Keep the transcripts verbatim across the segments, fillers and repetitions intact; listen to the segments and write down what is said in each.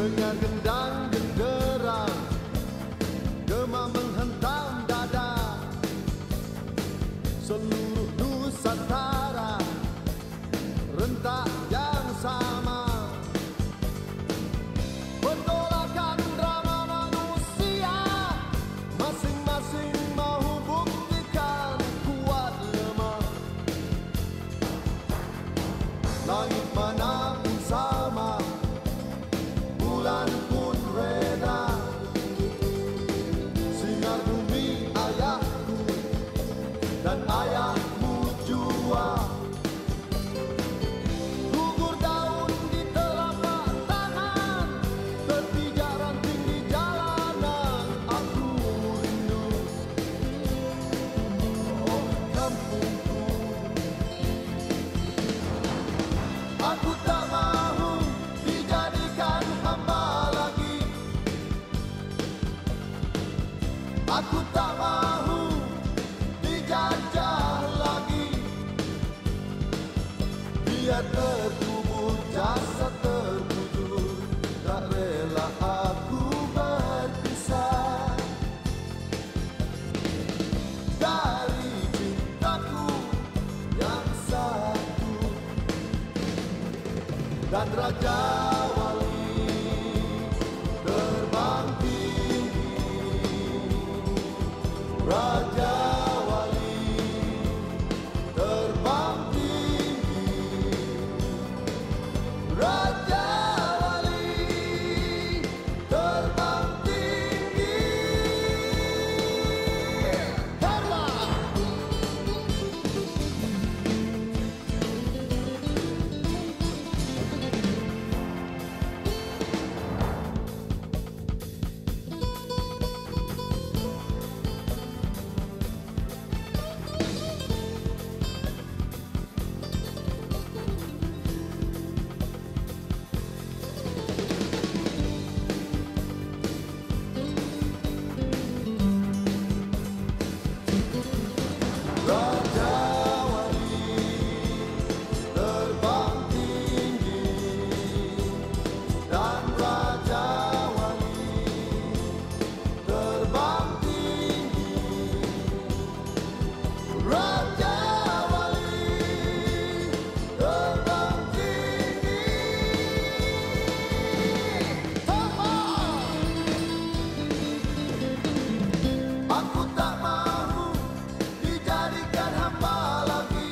Dengar gendang genderang, gema menghentam dada. Seluruh Nusantara rentak yang sama. Penolakan drama manusia, masing-masing mau buktikan kuat lemah. Langit mana pun sama, bulan pun reda. Sinar bumi ayahku dan ayahmu jua. Gugur daun di telapak tangan, terpijak ranting di jalanan. Aku rindu, oh kampungku. Aku tak mahu dijadikan hamba lagi. Aku tak mahu dijajah lagi. Biar terkubur jasad terbujur, tak rela aku berpisah dari cintaku yang satu. Dan Raja Wali terbang tinggi, Raja Wali terbang tinggi, Raja Wali terbang tinggi. Terbang! Raja Wali terbang tinggi, dan Raja Wali terbang tinggi, Raja Wali terbang tinggi. Terbang! Aku tak mahu dijadikan hamba lagi.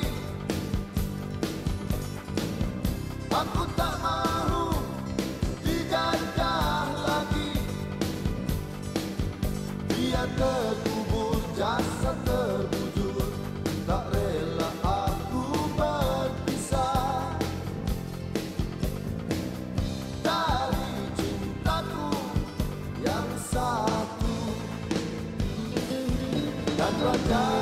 Aku tak mahu dijajah lagi. Biar terkubur jasad terbujur, tak rela aku berpisah dari cintaku yang satu. Dan Raja